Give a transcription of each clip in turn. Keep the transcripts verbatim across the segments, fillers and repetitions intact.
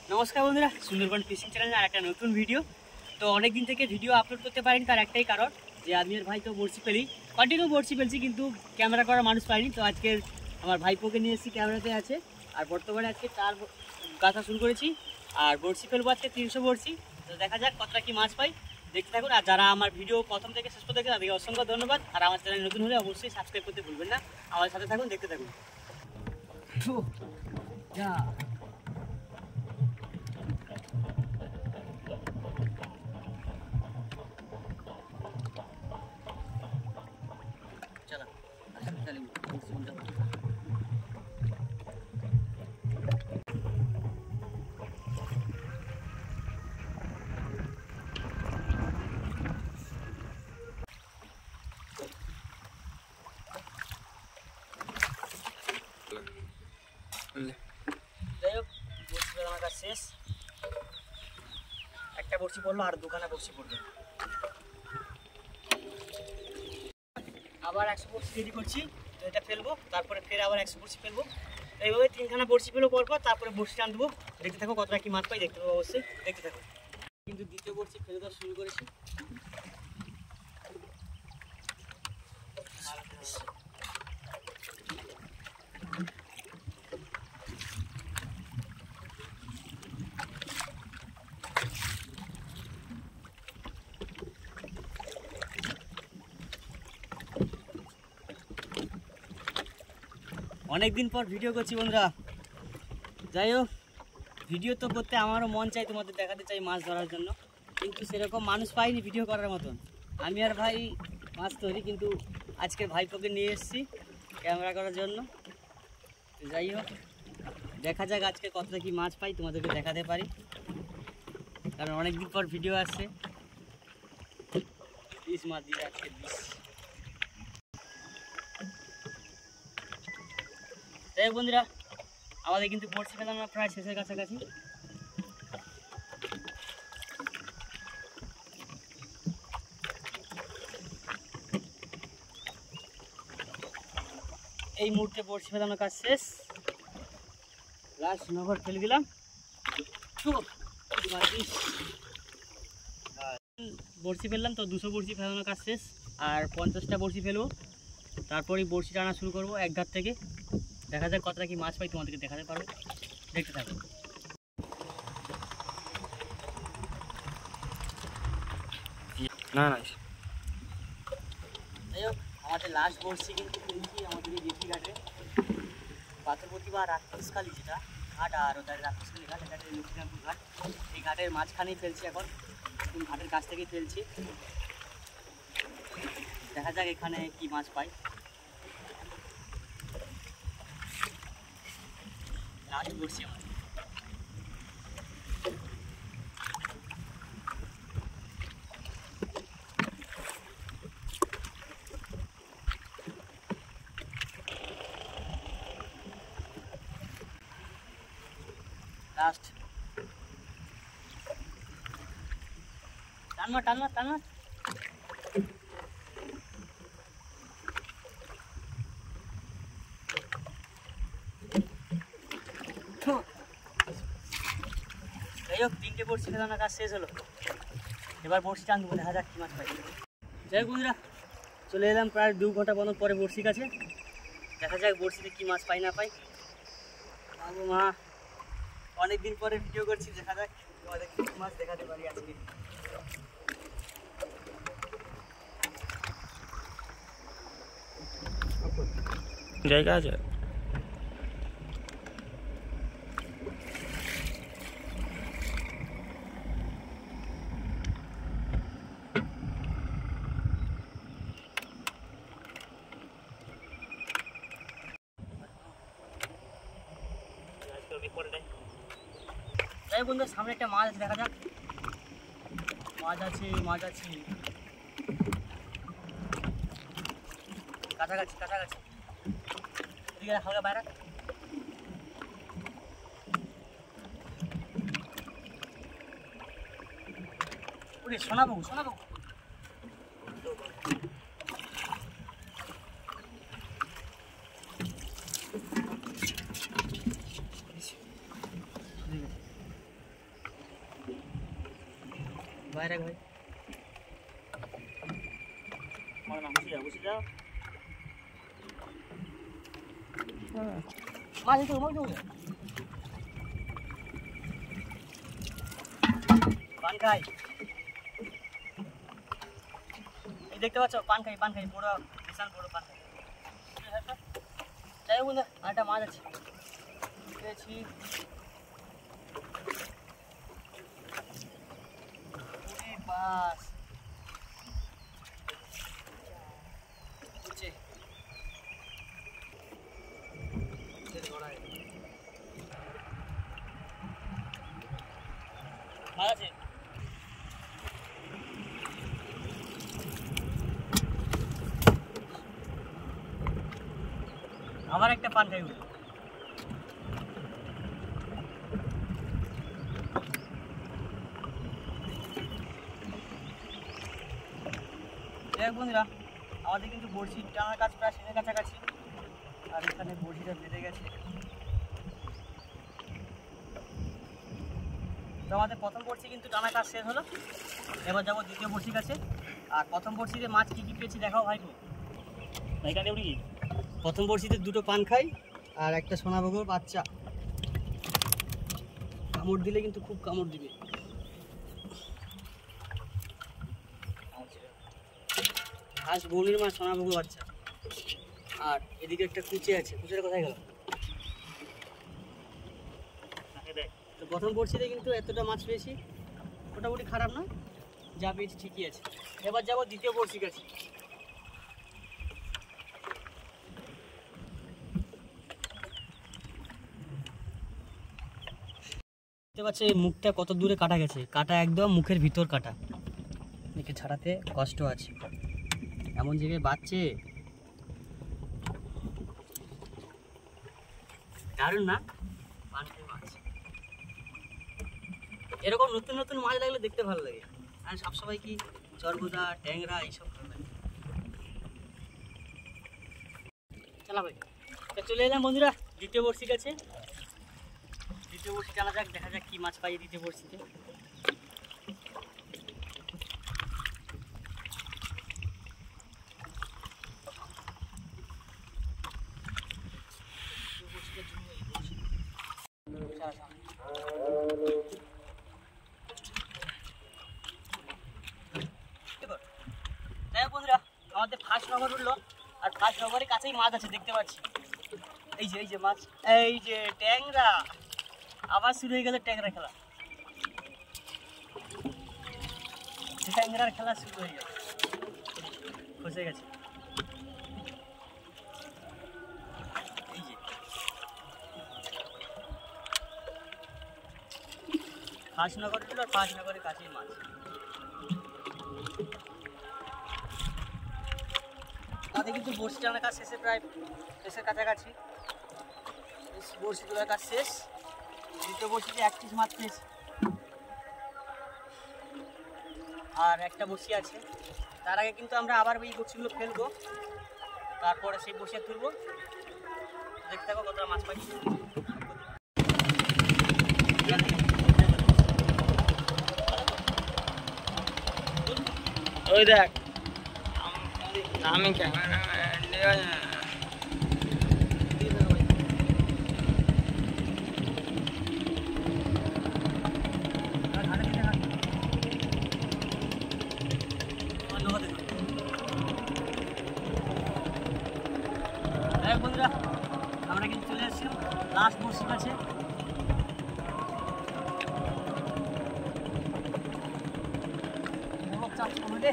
নমস্কার বন্ধুরা, সুন্দরবন ফিশিং চ্যানেলে আর একটা নতুন ভিডিও। তো অনেক দিন থেকে ভিডিও আপলোড করতে পারিনি, তার একটাই কারণ যে আমি আর ভাই তো বড়শি ফেলি, কন্টিনিউ বড়শি ফেলছি, কিন্তু ক্যামেরা করার মানুষ পাইনি। তো আজকে আমার ভাইপোকে নিয়ে এসেছি, ক্যামেরাতে আছে। আর বর্তমানে আজকে চার গাছা শুরু করেছি আর বড়শি ফেলবো আজকে তিনশো বড়শি। তো দেখা যাক কতটা কি মাছ পাই, দেখতে থাকুন। আর যারা আমার ভিডিও প্রথম থেকে শেষ পর্যন্ত দেখে তাদেরকে অসংখ্য ধন্যবাদ। আর আমার চ্যানেল নতুন হলে অবশ্যই সাবস্ক্রাইব করতে ভুলবেন না। আমার সাথে থাকুন, দেখতে থাকুন। যাই হোক, বড়শি ফেলানোর কাজ শেষ। একটা বড়শি পড়লো আর দুখানা বড়শি পড়বে। আবার একশো বড়শি রেডি করছি, তো এটা ফেলবো, তারপরে ফের আবার একশো বড়শি ফেলবো। এইভাবে তিনখানা বড়শি ফেলবো পরপর, তারপরে বড়শি টান দেবো। দেখতে থাকো কতটা কি মাছ পাই, দেখতে পাবো অবশ্যই, দেখতে থাকো। কিন্তু দ্বিতীয় বড়শি ফেলে দেওয়া শুরু করেছি। অনেকদিন পর ভিডিও করছি বন্ধুরা। যাই হোক, ভিডিও তো করতে আমারও মন চাই, তোমাদের দেখাতে চাই মাছ ধরার জন্য, কিন্তু সেরকম মানুষ পাইনি ভিডিও করার মতন। আমি আর ভাই মাছ ধরি, কিন্তু আজকে ভাইপোকে নিয়ে এসেছি ক্যামেরা করার জন্য। যাই হোক, দেখা যাক আজকে কতটা কি মাছ পাই, তোমাদেরকে দেখাতে পারি, কারণ অনেকদিন পর ভিডিও আসছে। বিশ মাছ দিয়ে আজকে বিশ। যাই হোক বন্ধুরা, আমাদের কিন্তু বড়শি ফেলানো প্রায় শেষের কাছাকাছি। এই মুহূর্তে বড়শি ফেলানোর কাজ শেষ। লাস্ট নগর ফেলে দিলাম। বড়শি ফেললাম তো দুশো বড়শি ফেলানোর কাজ শেষ। আর পঞ্চাশটা বড়শি ফেলবো, তারপরেই বড়শি টানা শুরু করবো এক ধার থেকে। দেখা যাক কতটা কি মাছ পাই, তোমাদেরকে দেখাতে পারবো, দেখতে থাকো। না না যাই হোক, আমাদের লাস্ট বড়শি কিন্তু ফেলছি আমাদের এই দেশি ঘাটে, পাথরপতি বা রাক্ষসখালি যেটা ঘাট, আর ওদের রাক্ষসখালি ঘাট, এটা লক্ষ্মীনাথপুর ঘাট। এই ঘাটের মাঝখানেই ফেলছি এখন, এখন ঘাটের কাছ থেকেই ফেলছি। দেখা যাক এখানে কি মাছ পাই। লাস্ট বড়শি আমার। লাস্ট টানমা টানমা টানমা। যাই হোক, তিনটে বড়শি ফেলানোর কাজ শেষ হলো। এবার বড়শি টান দেবো, দেখা যাক কি মাছ পাই। যাই হোক বন্ধুরা, চলে এলাম প্রায় দু ঘন্টা বন্ধ পরে বড়শির কাছে। দেখা যাক বড়শিতে কি মাছ পাই না পাই। বাবু মা, অনেকদিন পরে ভিডিও করছি, দেখা যাক তোমাদের কি মাছ দেখাতে পারি আজকে। জায়গা আছে। যাই বন্ধু, সামনে একটা মাছ আছে, দেখা যাক। মাছ আছে, মাছ আছে, কাছাকাছি কাছাকাছি। এদিকে হালকা বাইরে। ওরে শোনাবো শোনাবো। বাইরে ভাই আমার নাম বসে যাও বসে যাও মাছ তো মাছ দাও পান খাই এই দেখতে পাচ্ছ পান খাই পান খাই বড় বিশাল বড় পান খাই যাই হোক না আরেকটা মাছ আছে পেয়েছি বাস বুঝছে মাছ আছে আবার একটা পান খাই দেখ বন্ধুরা আমাদের কিন্তু বড়শি টানার কাজ প্রায় শেষের কাছাকাছি আর এখানে বড়শিটা বেঁধে গেছে তো আমাদের প্রথম বড়শি কিন্তু টানা কাজ শেষ হলো এবার যাবো দ্বিতীয় বড়শির কাছে আর প্রথম বড়শিতে মাছ কী কী পেয়েছি দেখাও ভাইপো এখানে উড়ি প্রথম বড়শিতে দুটো পান খাই আর একটা সোনাভোগের বাচ্চা কামড় দিলে কিন্তু খুব কামড় দিবে হাঁস বনির মাছ সোনাভোগের বাচ্চা আর এদিকে একটা কুচে আছে কুচেটা কোথায় গেল তো প্রথম বড়শিতে কিন্তু এতটা মাছ পেয়েছি মোটামুটি খারাপ না যা পেয়েছি ঠিকই আছে এবার যাবো দ্বিতীয় বড়শির কাছে দেখতে পাচ্ছ এই মুখটা কত দূরে কাটা গেছে কাটা একদম মুখের ভিতর কাটা একে ছাড়াতে কষ্ট আছে এমন জায়গায় বাচ্চে দারুণ না পানখাই মাছ এরকম নতুন নতুন মাছ লাগলে দেখতে ভালো লাগে আর সবসময় কি চরগুদা ট্যাংরা এইসব ভালো লাগে চলা ভাই চলে এলাম বন্ধুরা দ্বিতীয় বড়শির কাছে দ্বিতীয় বড়শি চালা যাক দেখা যাক কি মাছ পাই দ্বিতীয় বড়শিতে বন্ধুরা আমাদের ফার্স্ট নগর উঠলো আর ফার্স্ট নগরের কাছেই মাছ আছে দেখতে পাচ্ছি এই যে এই যে মাছ এই যে ট্যাংরা আবার শুরু হয়ে গেল ট্যাংরা খেলা ট্যাংরার খেলা শুরু হয়ে গেল ফসে গেছে এই যে ফার্স্ট নগর উঠলো আর ফার্স্ট নগরের কাছেই মাছ তাদের কিন্তু বড়শি টানার কাজ শেষে প্রায় শেষের কাছাকাছি বড়শি তোলার কাজ শেষ দ্বিতীয় বড়শিতে এক পিস মাছ পেয়েছি আর একটা বড়শি আছে তার আগে কিন্তু আমরা আবার এই বড়শিগুলো ফেলবো তারপরে সেই বড়শি তুলবো দেখতে থাকো কতটা মাছ পাই ওই দেখ আমি ক্যামেরাম্যান বন্ধুরা আমরা কিন্তু চলে এসেছি লাস্ট বড়শির কাছে রে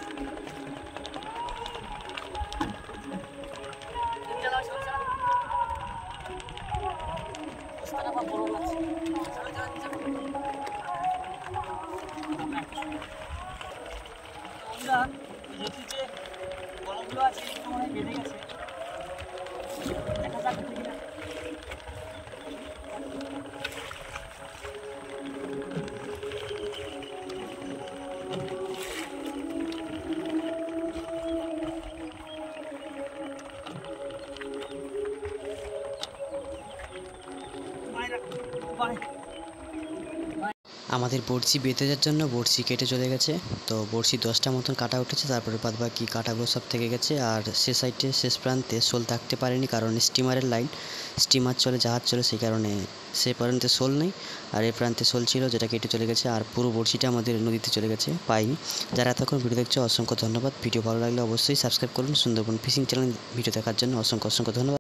যে বড়গুলো আছে একটু মনে হয় বেঁধে গেছে দেখা যাক কিনা আমাদের বড়শি বেঁধে যাওয়ার জন্য বড়শি কেটে চলে গেছে। তো বড়শি দশটা মতন কাটা উঠেছে, তারপরে বাদ বাকি কাটাগুলো সব থেকে গেছে। আর সে সাইডে শেষ প্রান্তে শোল থাকতে পারেনি, কারণ স্টিমারের লাইন, স্টিমার চলে, জাহাজ চলে, সেই কারণে সে প্রান্তে শোল নেই। আর এ প্রান্তে শোল ছিল, যেটা কেটে চলে গেছে। আর পুরো বড়শিটা আমাদের নদীতে চলে গেছে, পাইনি। যারা এতক্ষণ ভিডিও দেখছো অসংখ্য ধন্যবাদ। ভিডিও ভালো লাগলে অবশ্যই সাবস্ক্রাইব করুন। সুন্দরবন ফিশিং চ্যানেল ভিডিও দেখার জন্য অসংখ্য অসংখ্য ধন্যবাদ।